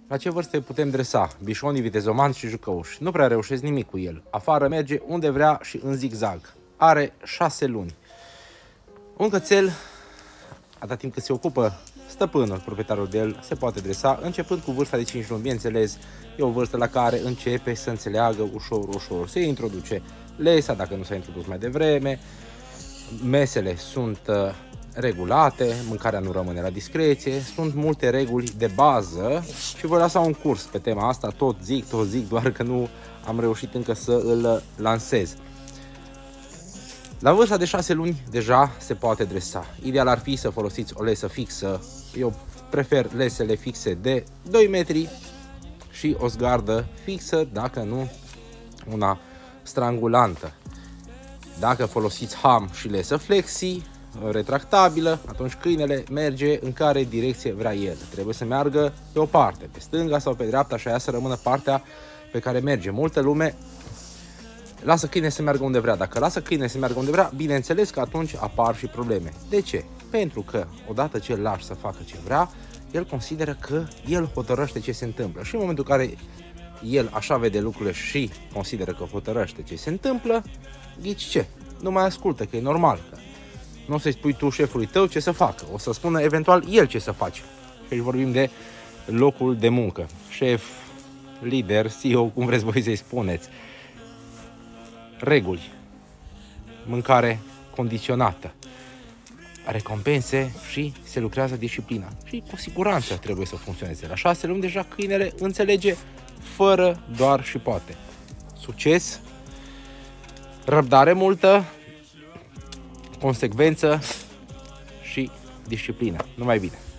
La ce vârstă putem dresa? Bișonii, vitezomanți și jucăuși. Nu prea reușesc nimic cu el. Afară merge unde vrea și în zigzag. Are 6 luni. Un cățel, atât timp cât se ocupă stăpânul, proprietarul de el, se poate dresa, începând cu vârsta de 5 luni. Bineînțeles, e o vârstă la care începe să înțeleagă ușor. Se introduce lesa, dacă nu s-a introdus mai devreme. Mesele sunt regulate, mâncarea nu rămâne la discreție, sunt multe reguli de bază și voi lăsa un curs pe tema asta, tot zic, doar că nu am reușit încă să îl lansez. La vârsta de 6 luni deja se poate dresa. Ideal ar fi să folosiți o lesă fixă. Eu prefer lesele fixe de 2 metri și o zgardă fixă, dacă nu una strangulantă. Dacă folosiți ham și lesă flexi retractabilă, atunci câinele merge în care direcție vrea el. Trebuie să meargă pe o parte, pe stânga sau pe dreapta, și aia să rămână partea pe care merge. Multă lume lasă câine să meargă unde vrea. Dacă lasă câine să meargă unde vrea, bineînțeles că atunci apar și probleme. De ce? Pentru că odată ce îl lași să facă ce vrea, el consideră că el hotărăște ce se întâmplă. Și în momentul în care el așa vede lucrurile și consideră că hotărăște ce se întâmplă, ghici ce? Nu mai ascultă, că e normal. Că nu o să-i spui tu șefului tău ce să facă. O să spună eventual el ce să faci. Și aici vorbim de locul de muncă. Șef, lider, CEO, cum vreți voi să-i spuneți. Reguli. Mâncare condiționată. Recompense și se lucrează disciplina. Și cu siguranță trebuie să funcționeze. La 6 luni deja câinele înțelege fără doar și poate. Succes, răbdare multă, consecvență și disciplină. Numai bine!